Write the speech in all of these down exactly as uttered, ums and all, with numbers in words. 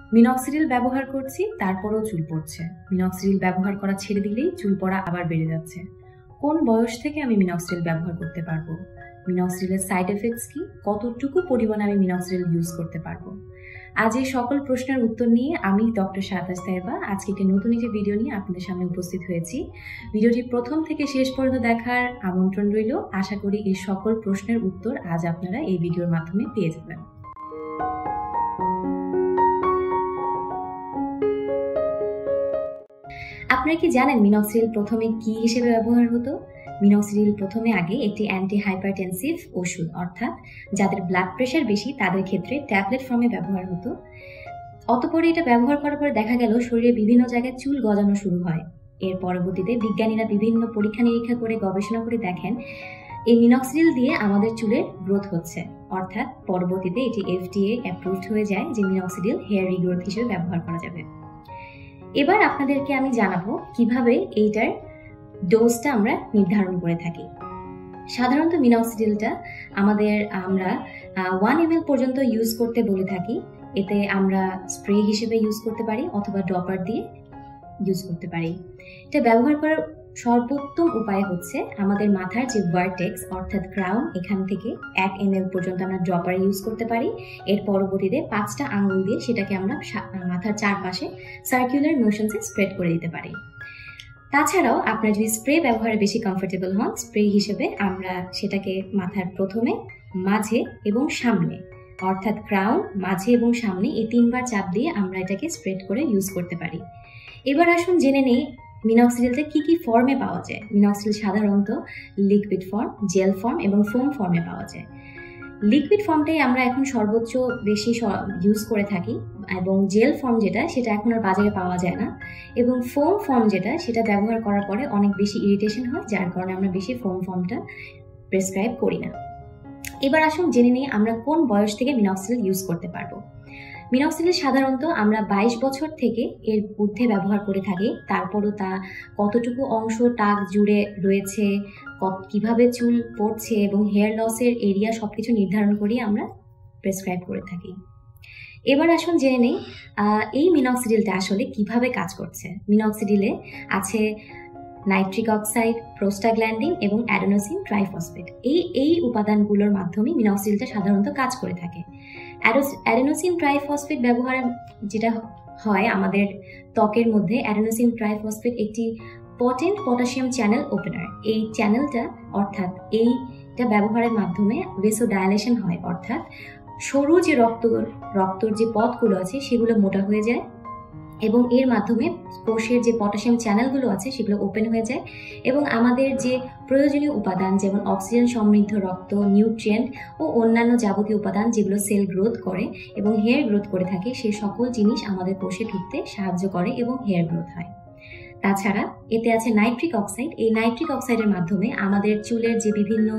Minoxidil ব্যবহার করছি, তারপরেও চুল পড়ছে। মিনক্সিডিল ব্যবহার করা ছেড়ে দিলেই চুল পড়া আবার বেড়ে যাচ্ছে। কোন বয়স থেকে আমি মিনক্সিডিল ব্যবহার করতে পারবো? মিনক্সিডিলের সাইড এফেক্টস কি? কতটুকু পরিমাণে আমি মিনক্সিডিল ইউজ করতে পারবো? আজ এই সকল প্রশ্নের উত্তর নিয়ে আমি ডক্টর শাহতাজ তাইবা আজকে একটি নতুন একটি ভিডিও নিয়ে আপনাদের সামনে উপস্থিত হয়েছি। ভিডিওটি প্রথম থেকে শেষ পর্যন্ত দেখার আমন্ত্রণ রইল। আশা করি এই সকল প্রশ্নের উত্তর আজ আপনারা এই ভিডিওর মাধ্যমে পেয়ে যাবেন। আপনারা কি জানেন মিনক্সিডিল প্রথমে কি হিসেবে ব্যবহার হতো? মিনক্সিডিল প্রথমে আগে একটি অ্যান্টি হাইপারটেনসিভ ওষুধ, অর্থাৎ যাদের ব্লাড প্রেশার বেশি তাদের ক্ষেত্রে ট্যাবলেট ফর্মে ব্যবহার হতো। অতঃপরে এটা ব্যবহার করার পরে দেখা গেল শরীরে বিভিন্ন জায়গায় চুল গজানো শুরু হয়। এর পরবর্তীতে বিজ্ঞানীরা বিভিন্ন পরীক্ষা নিরীক্ষা করে গবেষণা করে দেখেন এই মিনক্সিডিল দিয়ে আমাদের চুলের গ্রোথ হচ্ছে, অর্থাৎ পরবর্তীতে এটি এফডিএ অ্যাপ্রুভড হয়ে যায় যে মিনক্সিডিল হেয়ার রিগ্রোথ হিসেবে ব্যবহার করা যাবে। এবার আপনাদেরকে আমি জানাবো কিভাবে এইটার ডোজটা আমরা নির্ধারণ করে থাকি। সাধারণত মিনক্সিডিলটা আমাদের আমরা ওয়ান এম এল পর্যন্ত ইউজ করতে বলে থাকি। এতে আমরা স্প্রে হিসেবে ইউজ করতে পারি অথবা ড্রপার দিয়ে ইউজ করতে পারি। এটা ব্যবহার করার সর্বোত্তম উপায় হচ্ছে আমাদের মাথার যে ভার্টেক্স অর্থাৎ ক্রাউন, এখান থেকে এক এম এল পর্যন্ত আমরা ড্রপার ইউজ করতে পারি। এর পরবর্তীতে পাঁচটা আঙুল দিয়ে সেটাকে আমরা মাথার চারপাশে সার্কুলার মোশনসে স্প্রেড করে দিতে পারি। তাছাড়াও আপনারা যদি স্প্রে ব্যবহারে বেশি কমফোর্টেবল হন, স্প্রে হিসেবে আমরা সেটাকে মাথার প্রথমে, মাঝে এবং সামনে, অর্থাৎ ক্রাউন, মাঝে এবং সামনে এই তিনবার চাপ দিয়ে আমরা এটাকে স্প্রেড করে ইউজ করতে পারি। এবার আসুন জেনে নেই মিনক্সিডিলটা কি কি ফর্মে পাওয়া যায়। মিনক্সিডিল সাধারণত লিকুইড ফর্ম, জেল ফর্ম এবং ফোম ফর্মে পাওয়া যায়। লিকুইড ফর্মটাই আমরা এখন সর্বোচ্চ বেশি ইউজ করে থাকি, এবং জেল ফর্ম যেটা সেটা এখন আর বাজারে পাওয়া যায় না, এবং ফোম ফর্ম যেটা সেটা ব্যবহার করার পরে অনেক বেশি ইরিটেশন হয়, যার কারণে আমরা বেশি ফোম ফর্মটা প্রেসক্রাইব করি না। এবার আসুন জেনে নিই আমরা কোন বয়স থেকে মিনক্সিডিল ইউজ করতে পারবো। মিনক্সিডিল সাধারণত আমরা বাইশ বছর থেকে এর ঊর্ধ্বে ব্যবহার করে থাকি। তারপরও তা কতটুকু অংশ টাক জুড়ে রয়েছে, কিভাবে চুল পড়ছে এবং হেয়ার লসের এরিয়া সবকিছু নির্ধারণ করি আমরা প্রেসক্রাইব করে থাকি। এবার আসুন জেনে নেই এই মিনক্সিডিলটা আসলে কিভাবে কাজ করছে। মিনক্সিডিলে আছে নাইট্রিক অক্সাইড, প্রোস্টাগ্ল্যান্ডিন এবং অ্যাডেনোসিন ট্রাইফসফেট। এই এই উপাদানগুলোর মাধ্যমে মিনক্সিডিলটা সাধারণত কাজ করে থাকে। অ্যাডেনোসিন ট্রাইফসফেট ব্যবহারে যেটা হয় আমাদের ত্বকের মধ্যে, অ্যাডেনোসিন ট্রাইফসফেট একটি পটেন্ট পটাশিয়াম চ্যানেল ওপেনার। এই চ্যানেলটা অর্থাৎ এইটা ব্যবহারের মাধ্যমে ভেসোডাইলেশন হয়, অর্থাৎ সরু যে রক্ত রক্তর যে পথগুলো আছে সেগুলো মোটা হয়ে যায়, এবং এর মাধ্যমে কোষের যে পটাশিয়াম চ্যানেলগুলো আছে সেগুলো ওপেন হয়ে যায়, এবং আমাদের যে প্রয়োজনীয় উপাদান যেমন অক্সিজেন সমৃদ্ধ রক্ত, নিউট্রিয়েন্ট ও অন্যান্য যাবতীয় উপাদান যেগুলো সেল গ্রোথ করে এবং হেয়ার গ্রোথ করে থাকে, সেই সকল জিনিস আমাদের কোষে ঢুকতে সাহায্য করে এবং হেয়ার গ্রোথ হয়। তাছাড়া এতে আছে নাইট্রিক অক্সাইড। এই নাইট্রিক অক্সাইডের মাধ্যমে আমাদের চুলের যে বিভিন্ন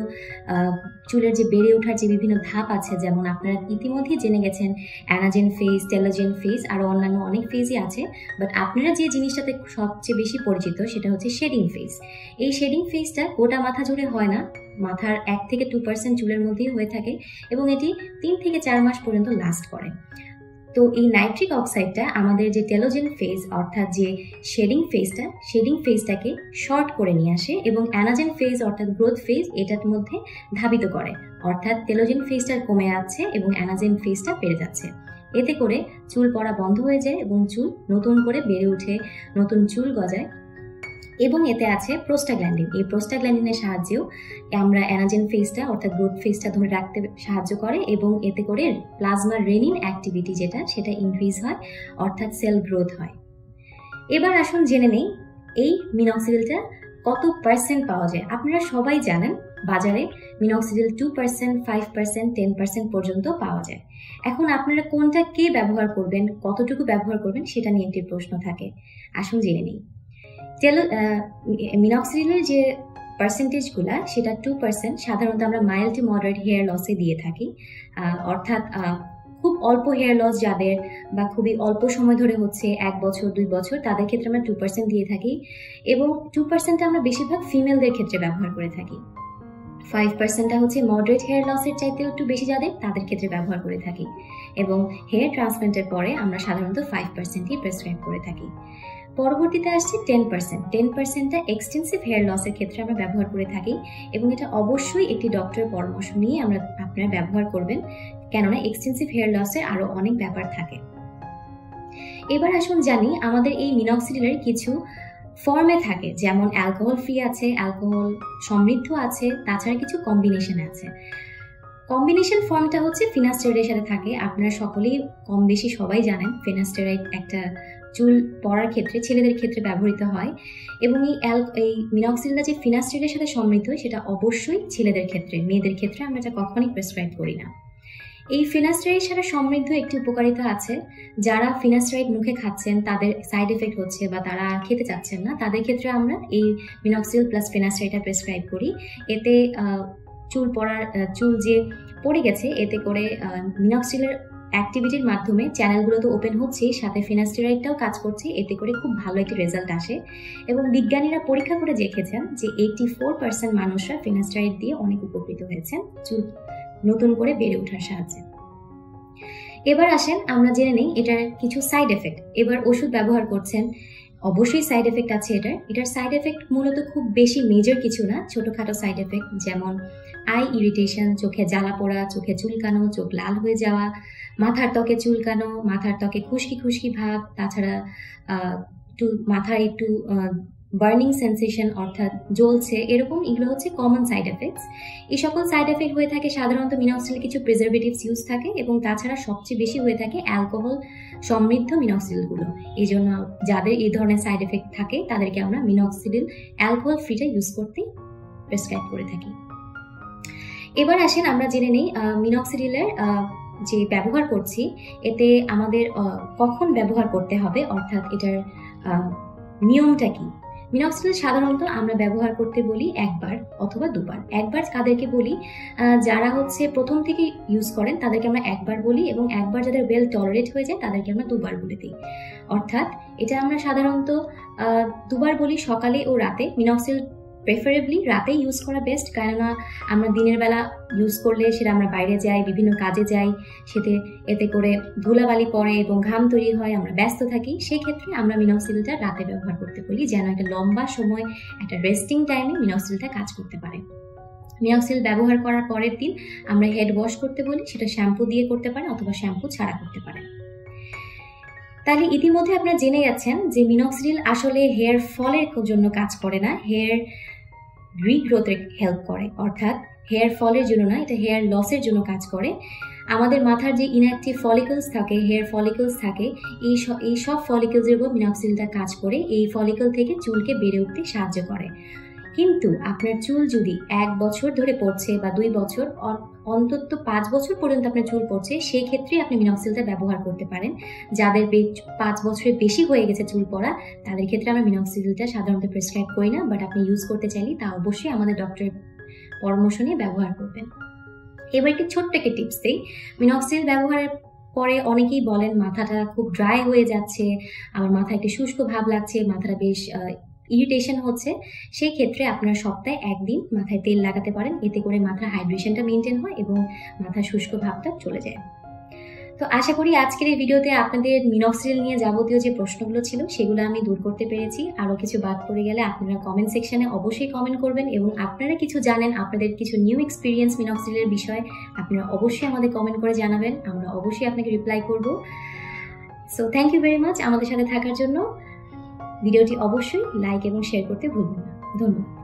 চুলের যে বেড়ে ওঠার যে বিভিন্ন ধাপ আছে, যেমন আপনারা ইতিমধ্যেই জেনে গেছেন অ্যানাজেন ফেজ, টেলোজেন ফেজ, আরও অন্যান্য অনেক ফেজই আছে, বাট আপনারা যে জিনিসটাতে সবচেয়ে বেশি পরিচিত সেটা হচ্ছে শেডিং ফেজ। এই শেডিং ফেজটা গোটা মাথা জুড়ে হয় না, মাথার এক থেকে টু পার্সেন্ট চুলের মধ্যেই হয়ে থাকে, এবং এটি তিন থেকে চার মাস পর্যন্ত লাস্ট করে। তো এই নাইট্রিক অক্সাইডটা আমাদের যে টেলোজেন ফেজ অর্থাৎ যে শেডিং ফেজটা শেডিং ফেজটাকে শর্ট করে নিয়ে আসে, এবং অ্যানাজেন ফেজ অর্থাৎ গ্রোথ ফেজ এটার মধ্যে ধাবিত করে, অর্থাৎ টেলোজেন ফেজটা কমে যাচ্ছে এবং অ্যানাজেন ফেজটা বেড়ে যাচ্ছে। এতে করে চুল পড়া বন্ধ হয়ে যায় এবং চুল নতুন করে বেড়ে উঠে, নতুন চুল গজায়। এবং এতে আছে প্রোস্টাগ্ল্যান্ডিন। এই প্রোস্টাগ্ল্যান্ডিনের সাহায্যেও আমরা অ্যানাজেন ফেজটা অর্থাৎ গ্রোথ ফেজটা ধরে রাখতে সাহায্য করে, এবং এতে করে প্লাজমা রেনিন অ্যাক্টিভিটি যেটা সেটা ইনক্রিজ হয়, অর্থাৎ সেল গ্রোথ হয়। এবার আসুন জেনে নেই এই মিনক্সিডিলটা কত পার্সেন্ট পাওয়া যায়। আপনারা সবাই জানেন বাজারে minoxidil two percent, five percent, ten percent পর্যন্ত পাওয়া যায়। এখন আপনারা কোনটা কে ব্যবহার করবেন, কতটুকু ব্যবহার করবেন সেটা নিয়ে একটি প্রশ্ন থাকে। আসুন জেনে নিই। টেলো মিনক্সিডিলের যে পার্সেন্টেজগুলা সেটা টু পার্সেন্ট সাধারণত আমরা মাইল্ড টু মডারেট হেয়ার লসে দিয়ে থাকি, অর্থাৎ খুব অল্প হেয়ার লস যাদের বা খুবই অল্প সময় ধরে হচ্ছে এক বছর দুই বছর তাদের ক্ষেত্রে আমরা টু পার্সেন্ট দিয়ে থাকি, এবং টু পার্সেন্টটা আমরা বেশিরভাগ ফিমেলদের ক্ষেত্রে ব্যবহার করে থাকি। ফাইভ পার্সেন্টটা হচ্ছে মডারেট হেয়ার লসের চাইতেও একটু বেশি যাদের, তাদের ক্ষেত্রে ব্যবহার করে থাকি। এবং হেয়ার ট্রান্সপ্ল্যান্টের পরে আমরা সাধারণত ফাইভ পার্সেন্টই প্রেসক্রাইব করে থাকি। পরবর্তীতে আসছে টেন পার্সেন্ট টেন পার্সেন্টটা এক্সটেন্সিভ হেয়ার লসের ক্ষেত্রে আমরা ব্যবহার করে থাকি, এবং এটা অবশ্যই একটি ডক্টরের পরামর্শ নিয়ে আমরা আপনারা ব্যবহার করবেন, কেননা এক্সটেন্সিভ হেয়ার লসের আরও অনেক ব্যাপার থাকে। এবার আসুন জানি আমাদের এই মিনক্সিডিলের কিছু ফর্মে থাকে, যেমন অ্যালকোহল ফ্রি আছে, অ্যালকোহল সমৃদ্ধ আছে, তাছাড়া কিছু কম্বিনেশন আছে। কম্বিনেশন ফর্মটা হচ্ছে ফিনাস্টেরয়েডের সাথে থাকে। আপনারা সকলেই কম বেশি সবাই জানেন ফিনাস্টেরয়েড একটা চুল পড়ার ক্ষেত্রে ছেলেদের ক্ষেত্রে ব্যবহৃত হয়, এবং এই অ্যাল এই মিনক্সিডিলটা যে ফিনাস্টেরয়েডের সাথে সমৃদ্ধ সেটা অবশ্যই ছেলেদের ক্ষেত্রে, মেয়েদের ক্ষেত্রে আমরা এটা কখনই প্রেসক্রাইব করি না। এই ফিনাস্টেরয়েডের সাথে সমৃদ্ধ একটি উপকারিতা আছে, যারা ফিনাস্টেরয়েড মুখে খাচ্ছেন তাদের সাইড এফেক্ট হচ্ছে বা তারা খেতে চাচ্ছেন না, তাদের ক্ষেত্রে আমরা এই মিনক্সিডিল প্লাস ফিনাস্টেরয়েডটা প্রেসক্রাইব করি। এতে চুল পড়ার চুল যে পড়ে গেছে এতে করে মিনক্সিডিলের অ্যাক্টিভিটির মাধ্যমে চ্যানেলগুলো তো ওপেন হচ্ছে, সাথে ফিনাস্টেরয়েডটাও কাজ করছে, এতে করে খুব ভালো একটি রেজাল্ট আসে। এবং বিজ্ঞানীরা পরীক্ষা করে দেখেছেন যে এইটি ফোর পার্সেন্ট মানুষরা ফিনাস্টেরয়েড দিয়ে অনেক উপকৃত হয়েছেন চুল নতুন করে বেড়ে ওঠার সাহায্যে। এবার আসেন আমরা জেনে নিই এটার কিছু সাইড এফেক্ট। এবার ওষুধ ব্যবহার করছেন, অবশ্যই সাইড এফেক্ট আছে এটার। এটার সাইড এফেক্ট মূলত খুব বেশি মেজর কিছু না, ছোটোখাটো সাইড এফেক্ট, যেমন আই ইরিটেশন, চোখে জ্বালা পোড়া, চোখে চুলকানো, চোখ লাল হয়ে যাওয়া, মাথার ত্বকে চুলকানো, মাথার ত্বকে খুশকি খুশকি ভাব, তাছাড়া একটু মাথায় একটু বার্নিং সেন্সেশন অর্থাৎ জ্বলছে, এরকম এগুলো হচ্ছে কমন সাইড এফেক্টস। এই সকল সাইড এফেক্ট হয়ে থাকে সাধারণত মিনক্সিডিলে কিছু প্রিজারভেটিভস ইউজ থাকে, এবং তাছাড়া সবচেয়ে বেশি হয়ে থাকে অ্যালকোহল সমৃদ্ধ মিনক্সিডিলগুলো। এই জন্য যাদের এই ধরনের সাইড এফেক্ট থাকে তাদেরকে আমরা মিনক্সিডিল অ্যালকোহল ফ্রিটা ইউজ করতে প্রেসক্রাইব করে থাকি। এবার আসেন আমরা জেনে নিই মিনক্সিডিলের যে ব্যবহার করছি এতে আমাদের কখন ব্যবহার করতে হবে, অর্থাৎ এটার নিয়মটা কি। মিনক্সিডিল সাধারণত আমরা ব্যবহার করতে বলি একবার অথবা দুবার। একবার কাদেরকে বলি, যারা হচ্ছে প্রথম থেকে ইউজ করেন তাদেরকে আমরা একবার বলি, এবং একবার যাদের ওয়েল টলারেট হয়ে যায় তাদেরকে আমরা দুবার বলে দিই। অর্থাৎ এটা আমরা সাধারণত দুবার বলি, সকালে ও রাতে। মিনক্সিডিল প্রেফারেবলি রাতে ইউজ করা বেস্ট, কেননা আমরা দিনের বেলা ইউজ করলে সেটা আমরা বাইরে যাই, বিভিন্ন কাজে যাই, সেতে এতে করে ধুলাবালি পড়ে এবং ঘাম তৈরি হয়, আমরা ব্যস্ত থাকি। সেই ক্ষেত্রে আমরা মিনক্সিডিলটা রাতে ব্যবহার করতে বলি, যেন একটা লম্বা সময় একটা রেস্টিং টাইমে মিনক্সিডিলটা কাজ করতে পারে। মিনক্সিডিল ব্যবহার করার পরের দিন আমরা হেড ওয়াশ করতে বলি, সেটা শ্যাম্পু দিয়ে করতে পারে অথবা শ্যাম্পু ছাড়া করতে পারে। তাহলে ইতিমধ্যে আপনারা জেনে গেছেন যে মিনক্সিডিল আসলে হেয়ার ফলের জন্য কাজ করে না, হেয়ার রিগ্রোথে হেল্প করে, অর্থাৎ হেয়ার ফলের জন্য না, এটা হেয়ার লসের জন্য কাজ করে। আমাদের মাথার যে ইনঅ্যাক্টিভ ফলিকলস থাকে, হেয়ার ফলিকলস থাকে, এই এই সব ফলিকলসের উপর মিনক্সিডিলটা কাজ করে, এই ফলিকল থেকে চুলকে বেড়ে উঠতে সাহায্য করে। কিন্তু আপনার চুল যদি এক বছর ধরে পড়ছে বা দুই বছর অন্তত পাঁচ বছর পর্যন্ত আপনার চুল পড়ছে, সেই ক্ষেত্রে আপনি মিনক্সিডিলটা ব্যবহার করতে পারেন। যাদের পাঁচ বছরের বেশি হয়ে গেছে চুল পড়া, তাদের ক্ষেত্রে আমরা মিনক্সিডিলটা সাধারণত প্রেসক্রাইব করি না, বাট আপনি ইউজ করতে চাইলে তা অবশ্যই আমাদের ডক্টরের পরামর্শ নিয়ে ব্যবহার করবেন। এবার একটি ছোট্ট একটি টিপস দিই। মিনক্সিডিল ব্যবহারের পরে অনেকেই বলেন মাথাটা খুব ড্রাই হয়ে যাচ্ছে, আমার মাথায় একটি শুষ্ক ভাব লাগছে, মাথাটা বেশ ইরিটেশন হচ্ছে। সেই ক্ষেত্রে আপনারা সপ্তাহে একদিন মাথায় তেল লাগাতে পারেন, এতে করে মাথার হাইড্রেশনটা মেনটেন হয় এবং মাথার শুষ্ক ভাবটা চলে যায়। তো আশা করি আজকের এই ভিডিওতে আপনাদের মিনক্সিডিল নিয়ে যাবতীয় যে প্রশ্নগুলো ছিল সেগুলো আমি দূর করতে পেরেছি। আরও কিছু বাদ পড়ে গেলে আপনারা কমেন্ট সেকশনে অবশ্যই কমেন্ট করবেন, এবং আপনারা কিছু জানেন, আপনাদের কিছু নিউ এক্সপিরিয়েন্স মিনক্সিডিলের বিষয়ে আপনারা অবশ্যই আমাদের কমেন্ট করে জানাবেন, আমরা অবশ্যই আপনাকে রিপ্লাই করব। So thank you very much আমাদের সাথে থাকার জন্য। ভিডিওটি অবশ্যই লাইক এবং শেয়ার করতে ভুলবেন না। ধন্যবাদ।